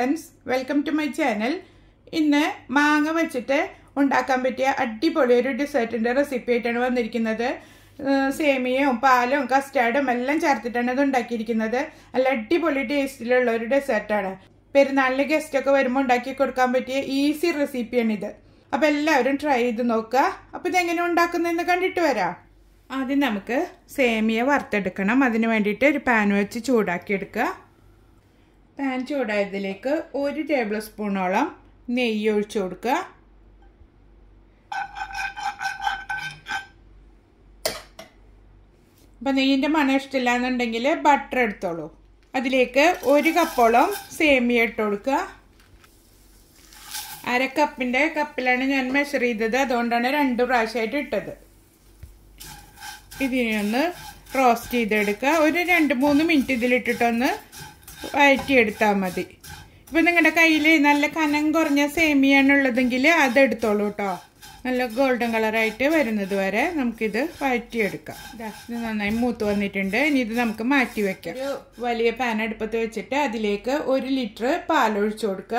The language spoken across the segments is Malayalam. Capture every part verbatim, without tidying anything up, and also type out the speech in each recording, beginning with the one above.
friends, welcome to my channel. ഇന്ന് മാങ്ങ വെച്ചിട്ട് ഉണ്ടാക്കാൻ പറ്റിയ അടിപൊളി ഒരു ഡെസേർട്ടിന്റെ റെസിപ്പി ആയിട്ടാണ് വന്നിരിക്കുന്നത്. സേമിയയും പാലും കസ്റ്റാർഡും എല്ലാം ചേർത്തിട്ടാണ് ഇത് ഉണ്ടാക്കിയിരിക്കുന്നത്. നല്ല അടിപൊളി ടേസ്റ്റിലുള്ള ഒരു ഡെസേർട്ടാണ്. പെരുന്നാളിന് ഗസ്റ്റ് ഒക്കെ വരുമ്പോൾ ഉണ്ടാക്കി കൊടുക്കാൻ പറ്റിയ ഈസി റെസിപ്പിയാണിത്. അപ്പോൾ എല്ലാവരും ട്രൈ ചെയ്ത് നോക്കുക. അപ്പോൾ ഇതെങ്ങനെ ഉണ്ടാക്കുന്നതെന്ന് കണ്ടിട്ട് വരാം. ആദ്യം നമുക്ക് സേമിയ വറുത്തെടുക്കണം. അതിന് വേണ്ടിയിട്ട് ഒരു പാൻ വെച്ച് ചൂടാക്കി എടുക്കുക. പാൻ ചൂടായതിലേക്ക് ഒരു ടേബിൾ സ്പൂണോളം നെയ്യ് ഒഴിച്ചു കൊടുക്കുക. അപ്പം നെയ്യിൻ്റെ മണം ഇഷ്ടമില്ല എന്നുണ്ടെങ്കിൽ ബട്ടർ എടുത്തോളൂ. അതിലേക്ക് ഒരു കപ്പോളം സേമിയ ഇട്ട് കൊടുക്കുക. അര കപ്പിൻ്റെ കപ്പിലാണ് ഞാൻ മെഷർ ചെയ്തത്, അതുകൊണ്ടാണ് രണ്ട് പ്രാവശ്യമായിട്ട് ഇട്ടത്. ഇതിനൊന്ന് റോസ്റ്റ് ചെയ്തെടുക്കുക. ഒരു രണ്ട് മൂന്ന് മിനിറ്റ് ഇതിലിട്ടിട്ടൊന്ന് വഴറ്റിയെടുത്താൽ മതി. ഇപ്പം നിങ്ങളുടെ കയ്യിൽ നല്ല കനം കുറഞ്ഞ സേമിയാണുള്ളതെങ്കിൽ അതെടുത്തോളൂ കേട്ടോ. നല്ല ഗോൾഡൻ കളറായിട്ട് വരുന്നത് വരെ നമുക്കിത് വഴറ്റിയെടുക്കാം. ഇത് നന്നായി മൂത്ത് വന്നിട്ടുണ്ട്. ഇനി ഇത് നമുക്ക് മാറ്റി വയ്ക്കാം. ഒരു വലിയ പാൻ അടുപ്പത്ത് വെച്ചിട്ട് അതിലേക്ക് ഒരു ലിറ്റർ പാലൊഴിച്ചു കൊടുക്കുക.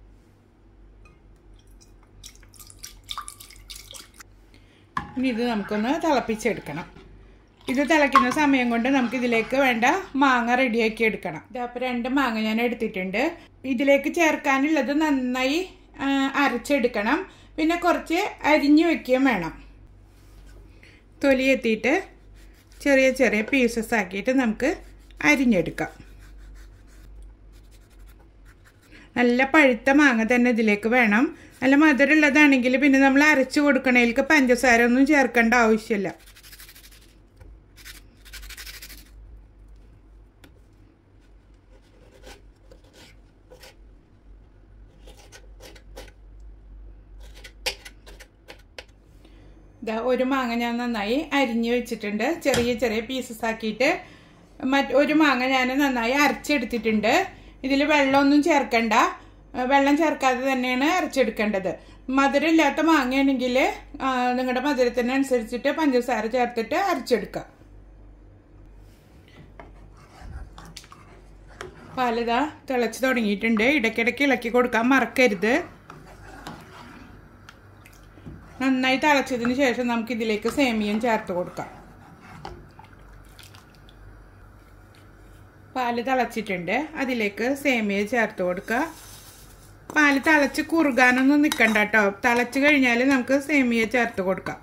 ഇനി ഇത് നമുക്കൊന്ന് തിളപ്പിച്ചെടുക്കണം. ഇത് തിളയ്ക്കുന്ന സമയം കൊണ്ട് നമുക്ക് ഇതിലേക്ക് വേണ്ട മാങ്ങ റെഡിയാക്കി എടുക്കണം. ഇതപ്പോൾ രണ്ട് മാങ്ങ ഞാൻ എടുത്തിട്ടുണ്ട്. ഇതിലേക്ക് ചേർക്കാനുള്ളത് നന്നായി അരച്ചെടുക്കണം. പിന്നെ കുറച്ച് അരിഞ്ഞു വെക്കുകയും വേണം. തൊലി എത്തിയിട്ട് ചെറിയ ചെറിയ പീസസ് ആക്കിയിട്ട് നമുക്ക് അരിഞ്ഞെടുക്കാം. നല്ല പഴുത്ത മാങ്ങ തന്നെ ഇതിലേക്ക് വേണം. നല്ല മധുരമുള്ളതാണെങ്കിൽ പിന്നെ നമ്മൾ അരച്ചു കൊടുക്കണേലേക്ക് പഞ്ചസാര ഒന്നും ചേർക്കേണ്ട ആവശ്യമില്ല. ഇതാ ഒരു മാങ്ങ ഞാൻ നന്നായി അരിഞ്ഞ് വെച്ചിട്ടുണ്ട്. ചെറിയ ചെറിയ പീസസ് ആക്കിയിട്ട് മറ്റ് ഒരു മാങ്ങ ഞാൻ നന്നായി അരച്ചെടുത്തിട്ടുണ്ട്. ഇതിൽ വെള്ളമൊന്നും ചേർക്കണ്ട. വെള്ളം ചേർക്കാതെ തന്നെയാണ് അരച്ചെടുക്കേണ്ടത്. മധുരമില്ലാത്ത മാങ്ങയാണെങ്കിൽ നിങ്ങളുടെ മധുരത്തിനനുസരിച്ചിട്ട് പഞ്ചസാര ചേർത്തിട്ട് അരച്ചെടുക്കുക. പാലിതാ തിളച്ച് തുടങ്ങിയിട്ടുണ്ട്. ഇടയ്ക്കിടയ്ക്ക് ഇളക്കി കൊടുക്കാൻ മറക്കരുത്. നന്നായി തിളച്ചതിന് ശേഷം നമുക്ക് ഇതിലേക്ക് സേമിയം ചേർത്ത് കൊടുക്കാം. പാല് തിളച്ചിട്ടുണ്ട്. അതിലേക്ക് സേമിയ ചേർത്ത് കൊടുക്കുക. പാല് തിളച്ച് കുറുകാനൊന്നും നിൽക്കണ്ട കേട്ടോ. തിളച്ച് കഴിഞ്ഞാൽ നമുക്ക് സേമിയ ചേർത്ത് കൊടുക്കാം.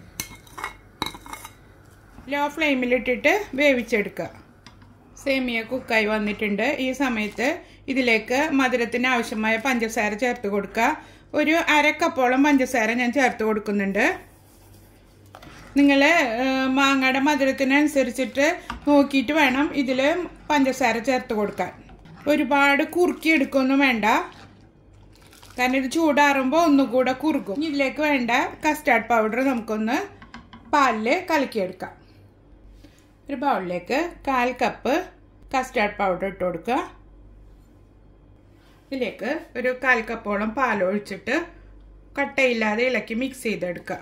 ലോ ഫ്ലെയിമിലിട്ടിട്ട് വേവിച്ചെടുക്കുക. സേമിയ കുക്കായി വന്നിട്ടുണ്ട്. ഈ സമയത്ത് ഇതിലേക്ക് മധുരത്തിന് ആവശ്യമായ പഞ്ചസാര ചേർത്ത് കൊടുക്കുക. ഒരു അര കപ്പോളം പഞ്ചസാര ഞാൻ ചേർത്ത് കൊടുക്കുന്നുണ്ട്. നിങ്ങൾ മാങ്ങയുടെ മധുരത്തിനനുസരിച്ചിട്ട് നോക്കിയിട്ട് വേണം ഇതിൽ പഞ്ചസാര ചേർത്ത് കൊടുക്കാൻ. ഒരുപാട് കുറുക്കി എടുക്കൊന്നും വേണ്ട, കാരണം ഇത് ചൂടാറുമ്പോൾ ഒന്നുകൂടെ കുറുക്കും. ഇതിലേക്ക് വേണ്ട കസ്റ്റാർഡ് പൗഡർ നമുക്കൊന്ന് പാലിൽ കലക്കിയെടുക്കാം. ഒരു ബൗളിലേക്ക് കാൽ കപ്പ് കസ്റ്റാർഡ് പൗഡർ ഇട്ട് കൊടുക്കുക. ഇതിലേക്ക് ഒരു കാൽ കപ്പോളം പാലൊഴിച്ചിട്ട് കട്ടയില്ലാതെ ഇളക്കി മിക്സ് ചെയ്തെടുക്കുക.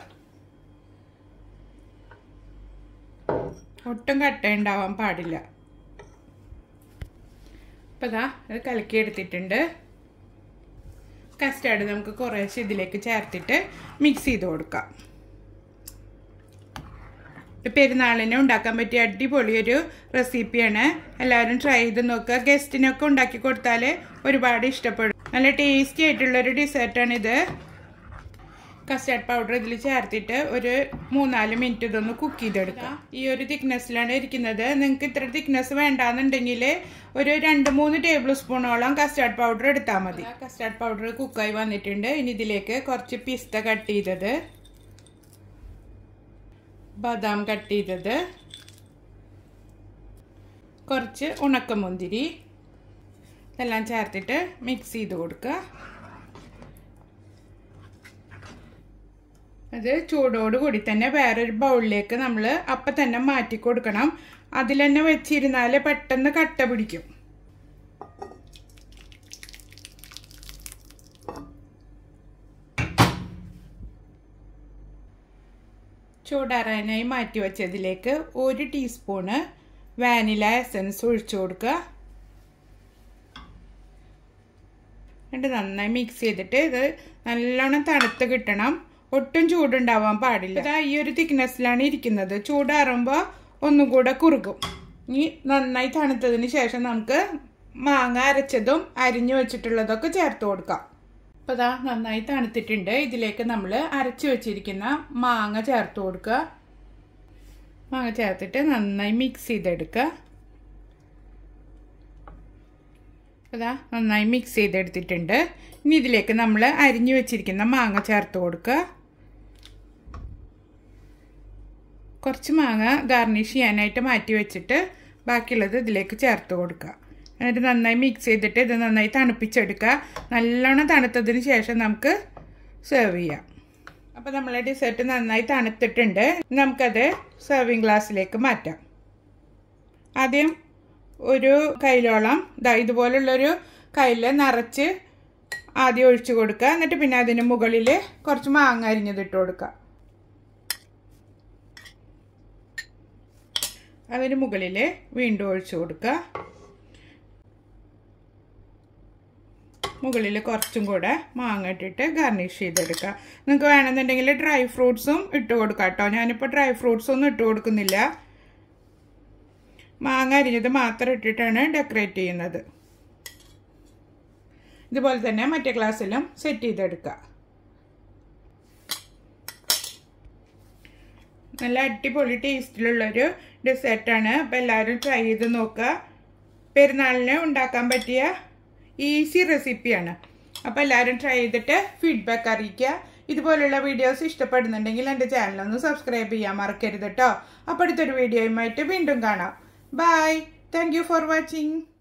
ഒട്ടും കട്ട ഉണ്ടാവാൻ പാടില്ല. അപ്പം ഇതാ ഇത് കലക്കിയെടുത്തിട്ടുണ്ട്. കസ്റ്റാർഡ് നമുക്ക് കുറേശ്ശെ ഇതിലേക്ക് ചേർത്തിട്ട് മിക്സ് ചെയ്ത് കൊടുക്കാം. പെരുന്നാളിന് ഉണ്ടാക്കാൻ പറ്റിയ അടിപൊളിയൊരു റെസിപ്പിയാണ്. എല്ലാവരും ട്രൈ ചെയ്ത് നോക്കുക. ഗസ്റ്റിനൊക്കെ ഉണ്ടാക്കി കൊടുത്താൽ ഒരുപാട് ഇഷ്ടപ്പെടും. നല്ല ടേസ്റ്റി ആയിട്ടുള്ളൊരു ഡെസേർട്ടാണിത്. കസ്റ്റാർഡ് പൗഡർ ഇതിൽ ചേർത്തിട്ട് ഒരു മൂന്നാല് മിനിറ്റ് ഇതൊന്ന് കുക്ക് ചെയ്തെടുക്കുക. ഈ ഒരു തിക്നെസ്സിലാണ് ഇരിക്കുന്നത്. നിങ്ങൾക്ക് ഇത്ര തിക്നെസ് വേണ്ടാന്നുണ്ടെങ്കിൽ ഒരു രണ്ട് മൂന്ന് ടേബിൾ സ്പൂണോളം കസ്റ്റാർഡ് പൗഡർ എടുത്താൽ മതി. കസ്റ്റാർഡ് പൗഡർ കുക്കായി വന്നിട്ടുണ്ട്. ഇനി ഇതിലേക്ക് കുറച്ച് പിസ്ത കട്ട് ചെയ്തത്, ബദാം കട്ട് ചെയ്തത്, കുറച്ച് ഉണക്കമുന്തിരി ഇതെല്ലാം ചേർത്തിട്ട് മിക്സ് ചെയ്ത് കൊടുക്കുക. അത് ചൂടോട് കൂടി തന്നെ വേറൊരു ബൗളിലേക്ക് നമ്മൾ അപ്പം തന്നെ മാറ്റി കൊടുക്കണം. അതിൽ തന്നെ വെച്ചിരുന്നാൽ പെട്ടെന്ന് കട്ട പിടിക്കും. ചൂടാറാനായി മാറ്റി വെച്ചതിലേക്ക് ഒരു ടീസ്പൂണ് വാനില എസൻസ് ഒഴിച്ചു കൊടുക്കുക. എന്നിട്ട് നന്നായി മിക്സ് ചെയ്തിട്ട് ഇത് നല്ലോണം തണുത്ത് കിട്ടണം. ഒട്ടും ചൂടുണ്ടാവാൻ പാടില്ല. ഇതാ ഈ ഒരു തിക്നെസ്സിലാണ് ഇരിക്കുന്നത്. ചൂടാറുമ്പോൾ ഒന്നും കൂടെ കുറുകും. ഇനി നന്നായി തണുത്തതിന് ശേഷം നമുക്ക് മാങ്ങ അരച്ചതും അരിഞ്ഞു വെച്ചിട്ടുള്ളതൊക്കെ ചേർത്ത് കൊടുക്കാം. അപ്പോൾ ഇതാ നന്നായി തണുത്തിട്ടുണ്ട്. ഇതിലേക്ക് നമ്മൾ അരച്ചു വെച്ചിരിക്കുന്ന മാങ്ങ ചേർത്ത് കൊടുക്കുക. മാങ്ങ ചേർത്തിട്ട് നന്നായി മിക്സ് ചെയ്തെടുക്കുക. അതാ നന്നായി മിക്സ് ചെയ്തെടുത്തിട്ടുണ്ട്. ഇനി ഇതിലേക്ക് നമ്മൾ അരിഞ്ഞു വെച്ചിരിക്കുന്ന മാങ്ങ ചേർത്ത് കൊടുക്കുക. കുറച്ച് മാങ്ങ ഗാർണിഷ് ചെയ്യാനായിട്ട് മാറ്റി വെച്ചിട്ട് ബാക്കിയുള്ളത് ഇതിലേക്ക് ചേർത്ത് കൊടുക്കുക. എന്നിട്ട് നന്നായി മിക്സ് ചെയ്തിട്ട് ഇത് നന്നായി തണുപ്പിച്ചെടുക്കുക. നല്ലോണം തണുത്തതിന് ശേഷം നമുക്ക് സെർവ് ചെയ്യാം. അപ്പോൾ നമ്മളെ ഡെസേർട്ട് നന്നായി തണുത്തിട്ടുണ്ട്. നമുക്കത് സെർവിങ് ഗ്ലാസ്സിലേക്ക് മാറ്റാം. ആദ്യം ഒരു കൈലോളം ദാ ഇതുപോലുള്ളൊരു കയ്യിൽ നിറച്ച് ആദ്യം ഒഴിച്ചു കൊടുക്കുക. എന്നിട്ട് പിന്നെ അതിന് മുകളിൽ കുറച്ച് മാങ്ങ അരിഞ്ഞതിട്ട് കൊടുക്കുക. അതിന് മുകളിൽ വീണ്ടും ഒഴിച്ചു കൊടുക്കുക. മുകളിൽ കുറച്ചും കൂടെ മാങ്ങ ഇട്ടിട്ട് ഗാർണിഷ് ചെയ്തെടുക്കുക. നിങ്ങൾക്ക് വേണമെന്നുണ്ടെങ്കിൽ ഡ്രൈ ഫ്രൂട്ട്സും ഇട്ട് കൊടുക്കാം കേട്ടോ. ഞാനിപ്പോൾ ഡ്രൈ ഫ്രൂട്ട്സ് ഒന്നും ഇട്ട് കൊടുക്കുന്നില്ല. മാങ്ങ അരിഞ്ഞത് മാത്രം ഇട്ടിട്ടാണ് ഡെക്കറേറ്റ് ചെയ്യുന്നത്. ഇതുപോലെ തന്നെ മറ്റേ ഗ്ലാസ്സിലും സെറ്റ് ചെയ്തെടുക്കുക. നല്ല അടിപൊളി ടേസ്റ്റിലുള്ളൊരു ഡെസേർട്ടാണ്. അപ്പോൾ എല്ലാവരും ട്രൈ ചെയ്ത് നോക്കുക. പെരുന്നാളിന് ഉണ്ടാക്കാൻ പറ്റിയ ഈസി റെസിപ്പിയാണ്. അപ്പോൾ എല്ലാവരും ട്രൈ ചെയ്തിട്ട് ഫീഡ്ബാക്ക് അറിയിക്കുക. ഇതുപോലുള്ള വീഡിയോസ് ഇഷ്ടപ്പെടുന്നുണ്ടെങ്കിൽ എൻ്റെ ചാനലൊന്ന് സബ്സ്ക്രൈബ് ചെയ്യാൻ മറക്കരുത് കേട്ടോ. അപ്പോൾ അടുത്തൊരു വീഡിയോയുമായിട്ട് വീണ്ടും കാണാം. Bye. Thank you for watching.